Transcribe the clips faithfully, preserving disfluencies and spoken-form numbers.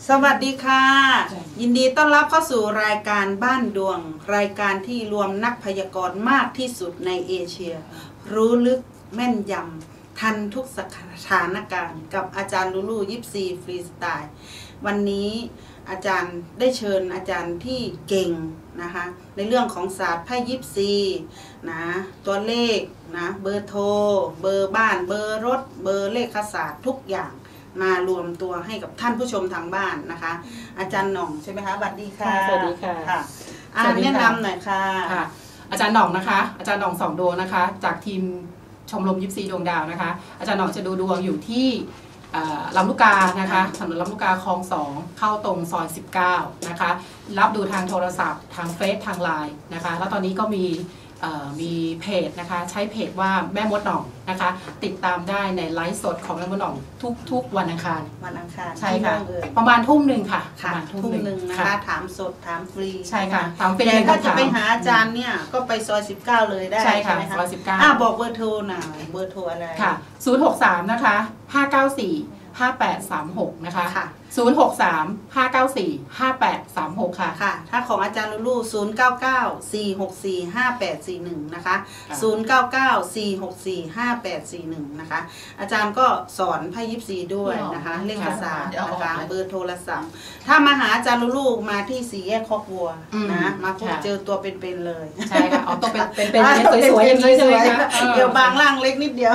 สวัสดีค่ะยินดีต้อนรับเข้าสู่รายการบ้านดวงรายการที่รวมนักพยากรณ์มากที่สุดในเอเชียรู้ลึกแม่นยำทันทุกสถานการณ์กับอาจารย์ลูลูยิปซีฟรีสไตล์วันนี้อาจารย์ได้เชิญอาจารย์ที่เก่งนะคะในเรื่องของศาสตร์ไพ่ยิปซีนะตัวเลขนะเบอร์โทรเบอร์บ้านเบอร์รถเบอร์เลขศาสตร์ทุกอย่างมารวมตัวให้กับท่านผู้ชมทางบ้านนะคะอาจารย์หน่องใช่ไหมคะสวัสดีค่ะสวัสดีค่ะค่ะแนะนำหน่อยค่ะอาจารย์หน่องนะคะอาจารย์หน่องสองดวงนะคะจากทีมชมรมยิปซีดวงดาวนะคะอาจารย์หน่องจะดูดวงอยู่ที่ลำลูกกานะคะถนนลำลูกกาคลองสองเข้าตรงซอยสิบเก้านะคะรับดูทางโทรศัพท์ทางเฟซทางไลน์นะคะแล้วตอนนี้ก็มีมีเพจนะคะใช้เพจว่าแม่มดหน่องนะคะติดตามได้ในไลฟ์สดของแม่มดหน่องทุกๆวันอังคารวันอังคารใช่ค่ะประมาณทุ่มหนึ่งค่ะประมาณทุ่มหนึ่งนะคะถามสดถามฟรีใช่ค่ะถามฟรีแต่ถ้าจะไปหาอาจารย์เนี่ยก็ไปซอยสิบเก้าเลยได้ใช่ค่ะซอยสิบเก้าอ่ะบอกเบอร์โทรหน่อยเบอร์โทรอะไรค่ะศูนย์หกสามนะคะห้าเก้าสี่ห้าแปดสามหกนะคะศูนย์หกสามห้าเก้าสี่ห้าแปดสามหกค่ะค่ะถ้าของอาจารย์ลูลูศูนย์เก้าเก้าสี่หกสี่ห้าแปดสี่หนึ่งนะคะศูนย์เก้าเก้าสี่หกสี่ห้าแปดสี่หนึ่งนะคะอาจารย์ก็สอนไพ่ยิปซีด้วยนะคะเลขศาสตร์นะคะเบอร์โทรศัพท์ถ้ามาหาอาจารย์ลูลูมาที่สี่แยกคอกวัวนะมาพบเจอตัวเป็นๆเลยใช่ค่ะเอาตัวเป็นเป็นสวยๆอย่างนี้ใช่ไหมคะเดี๋ยวบางร่างเล็กนิดเดียว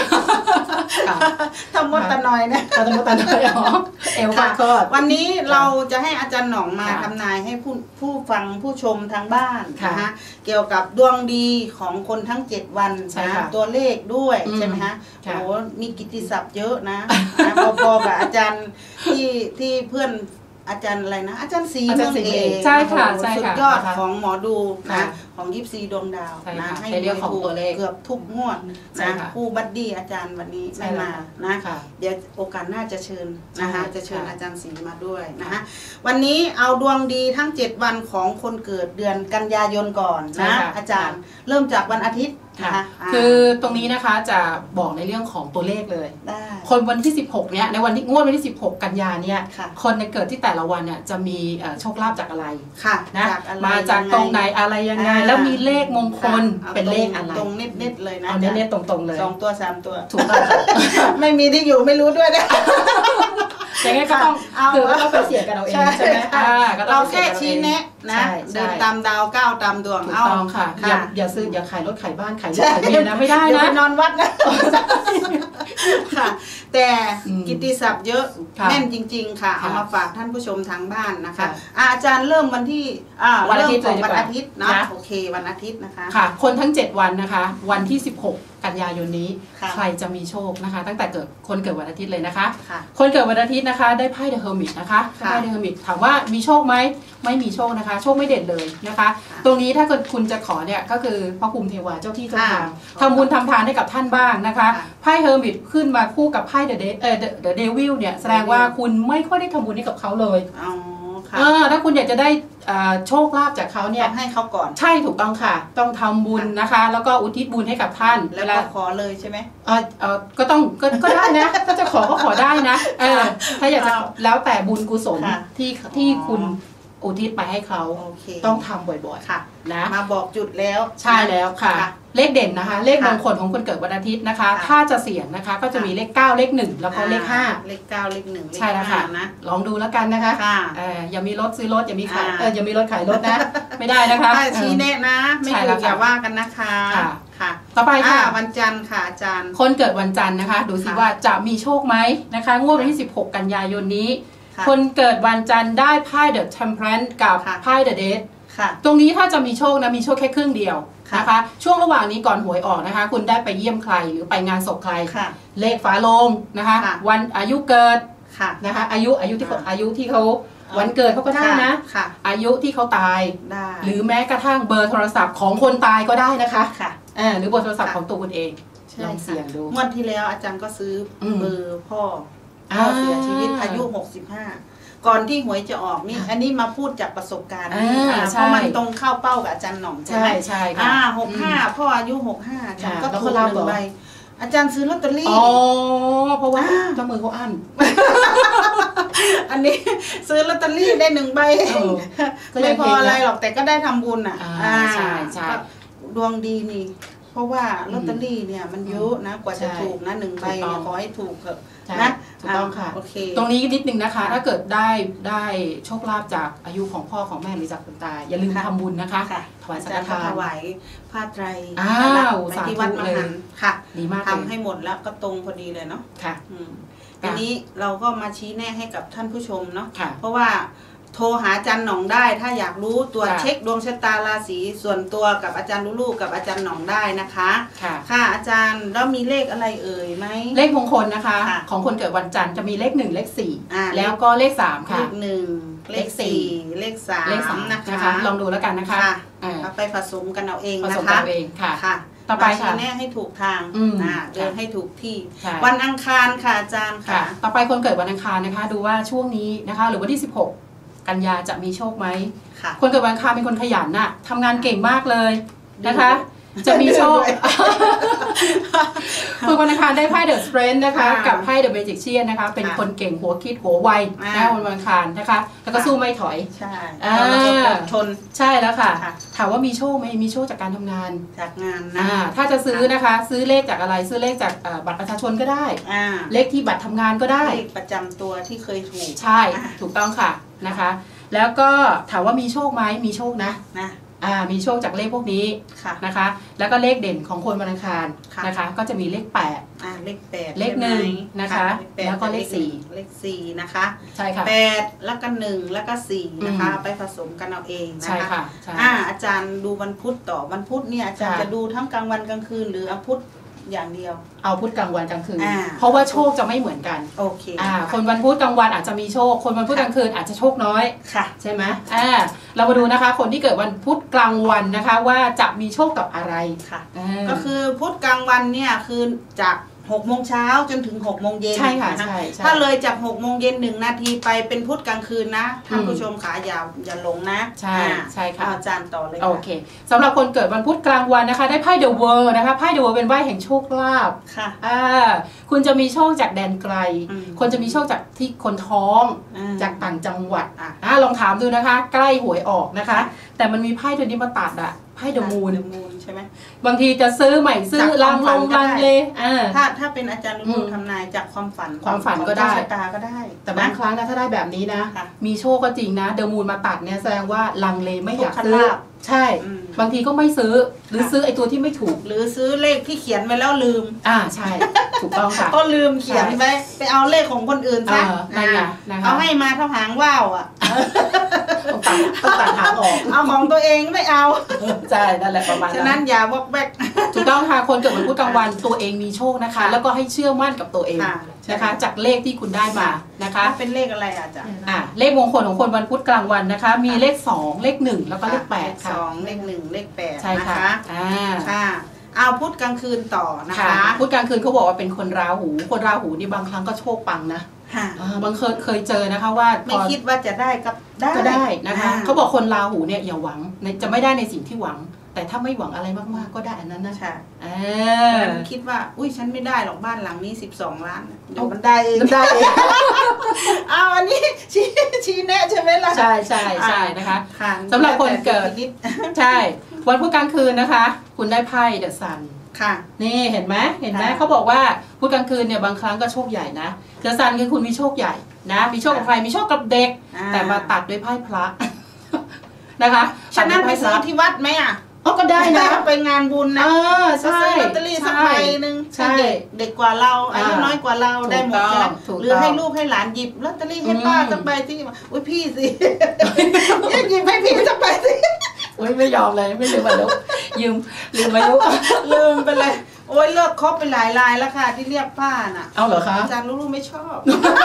ทำมดตะนอยนะทำมดตะนอยอ๋อเอวขาดวันนี้เราจะให้อาจารย์หน่องมาทำนายให้ผู้ผู้ฟังผู้ชมทางบ้านนะคะเกี่ยวกับดวงดีของคนทั้งเจ็ดวันนะตัวเลขด้วยใช่ไหมคะโอ้มีกิตติศัพท์เยอะนะพอๆกับอาจารย์ที่ที่เพื่อนอาจารย์อะไรนะอาจารย์สีเมืองเอกใช่ค่ะสุดยอดของหมอดูนะของยิปซีดวงดาวนะให้เรื่องของตัวเลขเกือบทุกงวดนะผู้บัดดี้อาจารย์วันนี้ไม่มานะเดี๋ยวโอกาสหน้าจะเชิญนะคะจะเชิญอาจารย์สีมาด้วยนะคะวันนี้เอาดวงดีทั้งเจ็ดวันของคนเกิดเดือนกันยายนก่อนนะอาจารย์เริ่มจากวันอาทิตย์ค่ะคือตรงนี้นะคะจะบอกในเรื่องของตัวเลขเลยคนวันที่สิบหกเนี้ยในวันที่งวดวันที่สิบหกกันยาเนี่ยคนในเกิดที่แต่ละวันเนี่ยจะมีโชคลาภจากอะไรนะมาจากตรงไหนอะไรยังไงแล้วมีเลขมงคลเป็นเลขอะไรตรงเน็ตๆเลยนะเอาเน็ตๆตรงๆเลยสองตัวสามตัวถูกต้องไม่มีที่อยู่ไม่รู้ด้วยนะอย่างงี้ก็ต้องคือก็ต้องไปเสียกันเอาเองใช่ไหมเราแค่ชี้แนะนะเดินตามดาวก้าวตามดวงเอาค่ะอย่าอย่าซื้ออย่าขายรถขายบ้านขายรถขายเมียนะไม่ได้นะนอนวัดนะค่ะแต่กิตติศัพท์เยอะแน่นจริงๆค่ะเอามาฝากท่านผู้ชมทางบ้านนะคะอาจารย์เริ่มวันที่วันอาทิตย์เลยวันอาทิตย์นะโอเควันอาทิตย์นะคะค่ะคนทั้งเจ็ดวันนะคะวันที่สิบหกกันยายนนี้ใครจะมีโชคนะคะตั้งแต่เกิดคนเกิดวันอาทิตย์เลยนะคะคนเกิดวันอาทิตย์นะคะได้ไพ่เดอะเฮอร์มิตนะคะไพ่เดอะเฮอร์มิตถามว่ามีโชคไหมไม่มีโชคนะคะโชคไม่เด่นเลยนะคะตรงนี้ถ้าเกิดคุณจะขอเนี่ยก็คือพระภูมิเทวาเจ้าที่เจ้าทางทำบุญทำทานให้กับท่านบ้างนะคะไพ่เฮอร์มิตขึ้นมาคู่กับไพ่เดอะเดเออเดอะเดวิลเนี่ยแสดงว่าคุณไม่ค่อยได้ทำบุญให้กับเขาเลยถ้าคุณอยากจะได้โชคลาภจากเขาเนี่ยให้เขาก่อนใช่ถูกต้องค่ะต้องทำบุญนะคะแล้วก็อุทิศบุญให้กับท่านแล้วก็ขอเลยใช่ไหมเออเออก็ต้องก็ได้นะถ้าจะขอก็ขอได้นะเออถ้าอยากจะแล้วแต่บุญกุศลที่ที่คุณอุทิศไปให้เขาต้องทำบ่อยๆค่ะนะมาบอกจุดแล้วใช่แล้วค่ะเลขเด่นนะคะเลขมงคลของคนเกิดวันอาทิตย์นะคะถ้าจะเสี่ยงนะคะก็จะมีเลขเก้าเลขหนึ่งแล้วก็เลขห้าเลขเก้าเลขหนึ่งใช่แล้วค่ะนะลองดูแล้วกันนะคะเอออย่ามีรถซื้อรถอย่ามีขายเอออย่ามีรถขายรถนะไม่ได้นะคะชี้แนะนะไม่ถูกอย่าว่ากันนะคะค่ะต่อไปค่ะวันจันทร์ค่ะอาจารย์คนเกิดวันจันทร์นะคะดูสิว่าจะมีโชคไหมนะคะงวดวันที่สิบหกกันยายนนี้คนเกิดวันจันทร์ได้ไพ่เดอะเทมเพรนท์กับไพ่เดอะเดทตรงนี้ถ้าจะมีโชคนะมีโชคแค่ครึ่งเดียวนะคะช่วงระหว่างนี้ก่อนหวยออกนะคะคุณได้ไปเยี่ยมใครหรือไปงานศพใครเลขฝาโลงนะคะวันอายุเกิดนะคะอายุอายุที่อายุที่เขาวันเกิดเขาก็ได้นะอายุที่เขาตายหรือแม้กระทั่งเบอร์โทรศัพท์ของคนตายก็ได้นะคะหรือเบอร์โทรศัพท์ของตัวคุณเองลองเสี่ยงดูงวดที่แล้วอาจารย์ก็ซื้อเบอร์พ่อพ่อเสียชีวิตอายุหกสิบห้าก่อนที่หวยจะออกนี่อันนี้มาพูดจากประสบการณ์เพราะมันตรงเข้าเป้ากับอาจารย์หน่องใช่ไหมใช่ค่ะหกห้าพ่ออายุหกห้าอาจารย์ก็ถูกหนึ่งใบอาจารย์ซื้อลอตเตอรี่อ๋อเพราะว่าเจ้ามือเขาอั้นอันนี้ซื้อลอตเตอรี่ได้หนึ่งใบไม่พออะไรหรอกแต่ก็ได้ทำบุญอ่ะใช่ใช่ดวงดีนี่เพราะว่าลอตเตอรี่เนี่ยมันเยอะนะกว่าจะถูกนะหนึ่งใบขอให้ถูกเถอะนะถูกต้องค่ะตรงนี้นิดนึงนะคะถ้าเกิดได้ได้โชคลาภจากอายุของพ่อของแม่หรือจากคุณตาอย่าลืมทำบุญนะคะถวายสังฆทานถวายผ้าไตรในที่วัดมหันค่ะดีมากทำให้หมดแล้วก็ตรงพอดีเลยเนาะค่ะอันนี้เราก็มาชี้แนะให้กับท่านผู้ชมเนาะเพราะว่าโทรหาอาจารย์หน่องได้ถ้าอยากรู้ตัวเช็คดวงชะตาราศีส่วนตัวกับอาจารย์ลูกกับอาจารย์หน่องได้นะคะค่ะอาจารย์แล้วมีเลขอะไรเอ่ยไหมเลขมงคลนะคะของคนเกิดวันจันทร์จะมีเลขหนึ่งเลขสี่แล้วก็เลขสามค่ะเลขหนึ่งเลขสี่เลขสามนะคะลองดูแล้วกันนะคะไปผสมกันเอาเองนะคะผสมเอาเองค่ะค่ะต่อไปชี้แนะให้ถูกทางเดินให้ถูกที่วันอังคารค่ะอาจารย์ค่ะต่อไปคนเกิดวันอังคารนะคะดูว่าช่วงนี้นะคะหรือวันที่สิบหกกันยาจะมีโชคไหมคนเกิดวันอังคารเป็นคนขยันน่ะทำงานเก่งมากเลยนะคะจะมีโชคคนวันอังคารได้ไพ่เดอะสเตรนท์นะคะกับไพ่เดอะเมจิกเชียนนะคะเป็นคนเก่งหัวคิดหัวไวนะคนวันอังคารนะคะแล้วก็สู้ไม่ถอยใช่ชนใช่แล้วค่ะถามว่ามีโชคไหมมีโชคจากการทำงานจากงานนะถ้าจะซื้อนะคะซื้อเลขจากอะไรซื้อเลขจากบัตรประชาชนก็ได้เลขที่บัตรทำงานก็ได้เลขประจำตัวที่เคยถูกใช่ถูกต้องค่ะนะคะแล้วก็ถามว่ามีโชคไหมมีโชคนะนะอ่ามีโชคจากเลขพวกนี้นะคะแล้วก็เลขเด่นของคนวันอังคารนะคะก็จะมีเลขแปดอ่าเลขแปดเลขหนึ่งนะคะแล้วก็เลขสี่เลขสี่นะคะใช่ค่ะแปดแล้วก็หนึ่งแล้วก็สี่นะคะไปผสมกันเอาเองนะคะใช่ค่ะอ่าอาจารย์ดูวันพุธต่อวันพุธเนี่ยอาจารย์จะดูทั้งกลางวันกลางคืนหรือพุธอย่างเดียวเอาพุธกลางวันกลางคืนเพราะว่าโชคจะไม่เหมือนกันโอเคอ่าคนวันพุธกลางวันอาจจะมีโชคคนวันพุธกลางคืนอาจจะโชคน้อยค่ะใช่ไหมอ่าเรามาดูนะคะคนที่เกิดวันพุธกลางวันนะคะว่าจะมีโชคกับอะไรค่ะก็คือพุธกลางวันเนี่ยคือจากหกโมงเช้าจนถึงหกโมงเย็นใช่ค่ะใช่ถ้าเลยจากหกโมงเย็นหนึ่งนาทีไปเป็นพุธกลางคืนนะท่านผู้ชมขาอย่าอย่าหลงนะใช่ใช่ค่ะอาจารย์ต่อเลยโอเคสำหรับคนเกิดวันพุธกลางวันนะคะได้ไพ่เดอะเวิร์นะคะไพ่เดอะเวิร์เป็นไพ่แห่งโชคลาภค่ะอ่าคุณจะมีโชคจากแดนไกลคนจะมีโชคจากที่คนท้องจากต่างจังหวัดอ่าลองถามดูนะคะใกล้หวยออกนะคะแต่มันมีไพ่ตัวนี้มาตัดอะไพ่เดอะมูนใช่ไหมบางทีจะซื้อใหม่ซื้อลังลงลังเลยถ้าถ้าเป็นอาจารย์ลูกทำนายจากความฝันความฝันก็ได้ตาก็ได้แต่บางครั้งนะถ้าได้แบบนี้นะมีโชคก็จริงนะเดอะมูนมาตัดเนี่ยแสดงว่าลังเลไม่อยากซื้อใช่บางทีก็ไม่ซื้อหรือซื้อไอ้ตัวที่ไม่ถูกหรือซื้อเลขที่เขียนไว้แล้วลืมอ่าใช่ถูกต้องค่ะก็ลืมเขียนไว้ไปเอาเลขของคนอื่นซะเอาให้มาเท่าหางว่าวอ่ะต้องตัดต้องตัดหางออกเอาของตัวเองไม่เอาใช่นั่นแหละประมาณนั้นฉะนั้นอย่าวอกแวกถูกต้องค่ะคนเกิดวันพุธกลางวันตัวเองมีโชคนะคะแล้วก็ให้เชื่อมั่นกับตัวเองนะคะจากเลขที่คุณได้มานะคะเป็นเลขอะไรอาจารย์อ่าเลขมงคลของคนวันพุธกลางวันนะคะมีเลขสองเลขหนึ่งแล้วก็เลขแปดค่ะสองเลขหนึ่งเลขแปดใช่ค่ะอ่าค่ะเอาพุธกลางคืนต่อนะคะพุธกลางคืนเขาบอกว่าเป็นคนราหูคนราหูนี่บางครั้งก็โชคปังนะบางเคยเคยเจอนะคะว่าไม่คิดว่าจะได้กับได้ก็ได้นะคะเขาบอกคนราหูเนี่ยอย่าหวังจะไม่ได้ในสิ่งที่หวังแต่ถ้าไม่หวังอะไรมากๆก็ได้อันนั้นนะใช่คิดว่าอุ้ยฉันไม่ได้หรอกบ้านหลังนี้สิบสองล้านเดี๋ยวมันได้เองได้เองเอาอันนี้ชี้ชี้แน่ใช่ไหมล่ะใช่ใช่ใช่นะคะสำหรับคนเกิดใช่วันพุธกลางคืนนะคะคุณได้ไพ่เดอะซันค่ะนี่เห็นไหมเห็นไหมเขาบอกว่าพุธกลางคืนเนี่ยบางครั้งก็โชคใหญ่นะเดอะซันคือคุณมีโชคใหญ่นะมีโชคกับใครมีโชคกับเด็กแต่มาตัดด้วยไพ่พระนะคะฉะนั้นไปซื้อที่วัดไหมอ่ะอ๋อก็ได้นะไปงานบุญนะใช่ซื้อลอตเตอรี่สักใบหนึ่งใช่เด็กกว่าเราอายุน้อยกว่าเราได้หมดใช่ไหมหรือให้ลูกให้หลานหยิบลอตเตอรี่ให้ป้าสักใบที่อุ้ยพี่สิหยิบให้พี่สักใบสิอุ้ยไม่ยอมเลยไม่ลืมอายุยืมลืมอายุลืมไปเลยโอ้ยเลิกครบไปหลายลายแล้วค่ะที่เรียกป้าน่ะเอาเหรอคะอาจารย์ลูกๆไม่ชอบ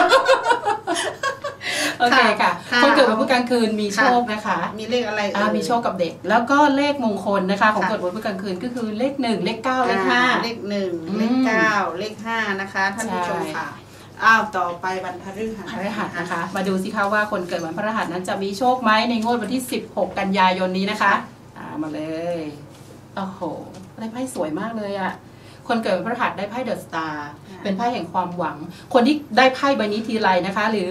โอเคค่ะคนเกิดวันพุธกลางคืนมีโชคนะคะมีเลขอะไรอ่ามีโชคกับเด็กแล้วก็เลขมงคลนะคะของเกิดวันพุธกลางคืนก็คือเลขหนึ่งเลขเก้าเลขห้าเลขหนึ่งเลขเก้าเลขห้านะคะท่านผู้ชมค่ะอ้าวต่อไปวันพฤหัสพฤหัสนะคะมาดูสิคะว่าคนเกิดวันพฤหัสนั้นจะมีโชคไหมในงวดวันที่สิบหกกันยายนนี้นะคะอ่ามาเลยโอ้โหได้ไพ่สวยมากเลยอ่ะคนเกิดวันพฤหัสได้ไพ่เดอะสตาร์เป็นไพ่แห่งความหวังคนที่ได้ไพ่ใบนี้ทีไรนะคะหรือแม้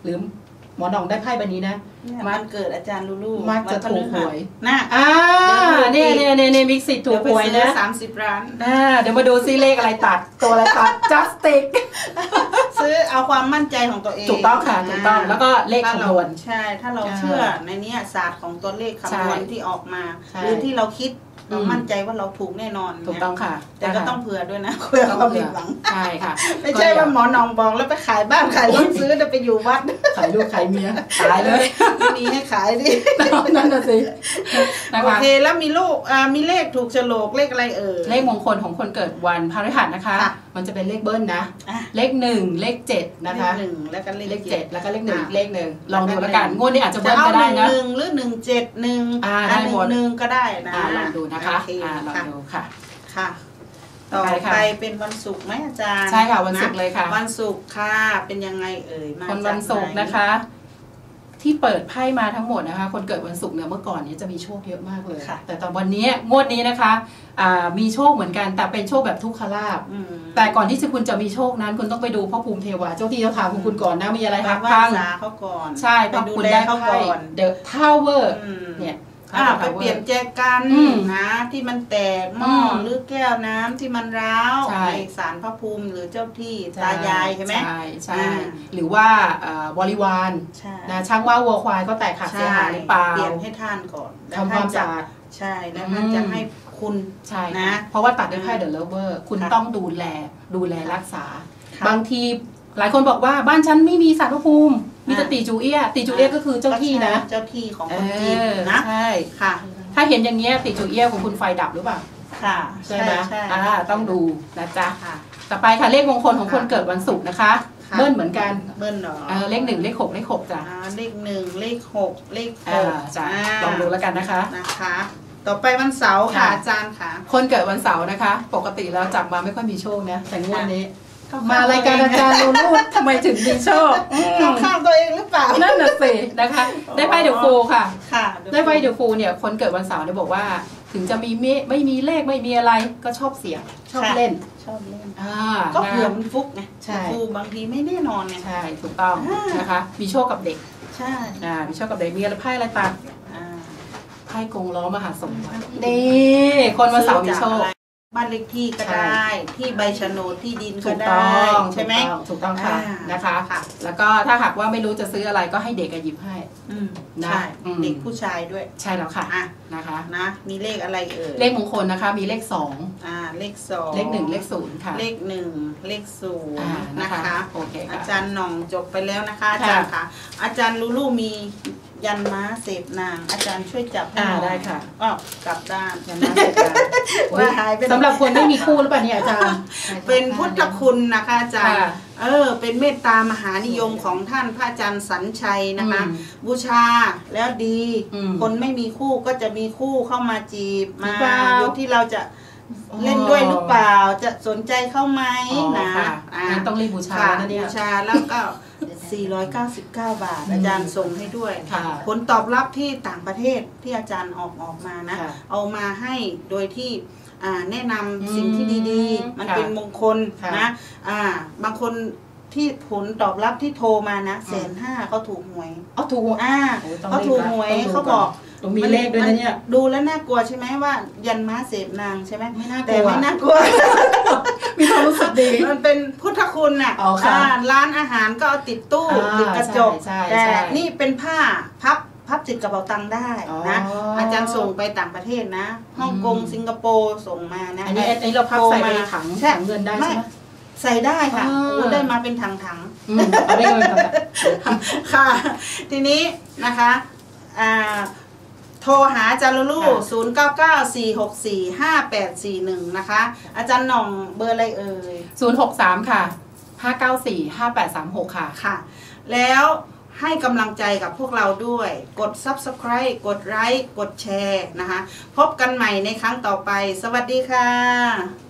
หรือหมอหนองได้ไพ่ใบนี้นะมันเกิดอาจารย์ลูลูมักจะถูกหวยนะอ่าเนี่ยเนี่ยเนี่ยมิกซิตถูกหวยนะสามสิบล้านอ่าเดี๋ยวมาดูซิเลขอะไรตัดตัวอะไรตัด justice ซื้อเอาความมั่นใจของตัวเองถูกต้องค่ะถูกต้องแล้วก็เลขคำนวณใช่ถ้าเราเชื่อในนี้ศาสตร์ของตัวเลขคำนวณที่ออกมาหรือที่เราคิดเรามั่นใจว่าเราถูกแน่นอนถูกต้องค่ะแต่ก็ต้องเผื่อด้วยนะเผื่อเราผิดหวังใช่ค่ะไม่ใช่ว่าหมอนองบอกแล้วไปขายบ้านขายรถซื้อจะไปอยู่วัดขายลูกขายเมียขายเลยไม่มีให้ขายดินั่นน่ะสิโอเคแล้วมีลูกมีเลขถูกโฉลกเลขอะไรเอ่ยเลขมงคลของคนเกิดวันพฤหัสนะคะมันจะเป็นเลขเบิ้ลนะเลขหนึ่งเลขเจ็ดนะคะหนึ่งแล้วก็เลขเจ็ดแล้วก็เลขหนึ่งอีกเลขหนึ่งลองดูแล้วกันงวดนี้อาจจะเบิ้ลก็ได้นะหนึ่งหรือหนึ่งเจ็ดหนึ่งได้หมดหนึ่งก็ได้นะลองดูนะคะลองดูค่ะค่ะต่อไปเป็นวันศุกร์ไหมอาจารย์ใช่ค่ะวันศุกร์เลยค่ะวันศุกร์ค่ะเป็นยังไงเอ่ยมาวันศุกร์นะคะที่เปิดไพ่มาทั้งหมดนะคะคนเกิดวันศุกร์เนี่ยเมื่อก่อนนี้จะมีโชคเยอะมากเลยแต่ตอนวันนี้งวดนี้นะคะมีโชคเหมือนกันแต่เป็นโชคแบบทุกขลาภแต่ก่อนที่คุณจะมีโชคนั้นคุณต้องไปดูพ่อภูมิเทวาเจ้าที่เจ้าทางของคุณก่อนนะมีอะไรหักพังเขาก่อนใช่ต้องคุณได้ไพ่เดอะทาวเวอร์เนี่ยไปเปลี่ยนแจกันนะที่มันแตกหม้อหรือแก้วน้ำที่มันร้าวในศาลพระภูมิหรือเจ้าที่ตายายใช่ไหมใช่ใช่หรือว่าบริวารนะช่างว่าวัวควายก็แตกขาดเสียหายหรือเปล่าเปลี่ยนให้ท่านก่อนทำความสะอาดใช่แล้วท่านจะให้คุณใช่นะเพราะว่าตัดด้วยไพ่เดอะเลเวอร์คุณต้องดูแลดูแลรักษาบางทีหลายคนบอกว่าบ้านฉันไม่มีศาลพระภูมิมีแต่ตีจูเอียตีจูเอียก็คือเจ้าที่นะเจ้าที่ของคนจีนนะใช่ค่ะถ้าเห็นอย่างเงี้ยตีจูเอียของคุณไฟดับหรือเปล่าค่ะใช่ไหมอ่าต้องดูนะจ๊ะต่อไปค่ะเลขมงคลของคนเกิดวันศุกร์นะคะเบิ้ลเหมือนกันเบิ้ลเหรอเลขหนึ่งเลขหกเลขหกจ้ะเลขหนึ่งเลขหกเลขหกจ้ะลองดูแล้วกันนะคะนะคะต่อไปวันเสาร์ค่ะอาจารย์ค่ะคนเกิดวันเสาร์นะคะปกติแล้วจับมาไม่ค่อยมีโชคนะแต่งวดนี้มารายการอาจารย์ลูลูทำไมถึงมีโชคเข้าข้างตัวเองหรือเปล่านั่นน่ะสินะคะได้ไพ่เดอะฟูค่ะได้ไพ่เดอะฟูเนี่ยคนเกิดวันเสาร์เนี่ยบอกว่าถึงจะมีไม่มีเลขไม่มีอะไรก็ชอบเสี่ยงชอบเล่นชอบเล่นก็เผื่อมันฟุกไงฟูบางทีไม่แน่นอนไงใช่ถูกต้องนะคะมีโชคกับเด็กใช่มีโชคกับเด็กมีอะไรไพ่อะไรตัดไพ่กงล้อมหาสมบัตินี่คนวันเสาร์มีโชคบ้านเลขที่ก็ได้ที่ใบโฉนดที่ดินก็ได้ใช่ไหมถูกต้องค่ะนะคะแล้วก็ถ้าหากว่าไม่รู้จะซื้ออะไรก็ให้เด็กหยิบให้นะเด็กผู้ชายด้วยใช่แล้วค่ะนะคะนะมีเลขอะไรเอ่ยเลขมงคลนะคะมีเลขสองอ่าเลขสองเลขหนึ่งเลขศูนย์ค่ะเลขหนึ่งเลขศูนย์นะคะโอเคอาจารย์หน่องจบไปแล้วนะคะอาจารย์ค่ะอาจารย์ลูลูมียันม้าเสพนางอาจารย์ช่วยจับให้หน่อยได้ค่ะอ๋อกลับด้านยันม้าเสพนางว่าหายไปสำหรับคนไม่มีคู่หรือเปล่าเนี่ยอาจารย์เป็นพุทธคุณนะคะอาจารย์เออเป็นเมตตามหานิยมของท่านพระอาจารย์สัญชัยนะคะบูชาแล้วดีคนไม่มีคู่ก็จะมีคู่เข้ามาจีบมาอยู่ที่เราจะเล่นด้วยหรือเปล่าจะสนใจเข้าไหมนะต้องรีบบูชานะเนี่ยบูชาแล้วก็สี่ร้อยเก้าสิบเก้าบาทอาจารย์ส่งให้ด้วยผลตอบรับที่ต่างประเทศที่อาจารย์ออกออกมานะเอามาให้โดยที่แนะนำสิ่งที่ดีๆมันเป็นมงคลนะบางคนที่ผลตอบรับที่โทรมานะแสนห้าเขาถูกหวยเขาถูกอ่าเขาถูกหวยเขาบอกมีเลขด้วยนะเนี่ยดูแล้วน่ากลัวใช่ไหมว่ายันม้าเสพนางใช่ไหมไม่น่ากลัวแต่ไม่น่ากลัวมีความรู้สึกดีมันเป็นพุทธคุณน่ะร้านอาหารก็เอาติดตู้ติดกระจกแต่นี่เป็นผ้าพับพับติดกระเป๋าตังค์ได้นะอาจารย์ส่งไปต่างประเทศนะฮ่องกงสิงคโปร์ส่งมานะอันนี้อันนี้เราพับใส่ในถังถังเงินได้ใช่ไหมใส่ได้ค่ะได้มาเป็นถังถังได้มาเป็นถังค่ะทีนี้นะคะโทรหาอาจารย์ลูลูศูนย์ เก้า เก้า สี่ หก สี่ ห้า แปด สี่ หนึ่งนะคะอาจารย์หน่องเบอร์อะไรเอ่ยศูนย์ หก สาม ค่ะ ห้า เก้า สี่ ห้า แปด สาม หก ค่ะค่ะแล้วให้กำลังใจกับพวกเราด้วยกด ซับสไครบ์ กดไลค์กดแชร์นะคะพบกันใหม่ในครั้งต่อไปสวัสดีค่ะ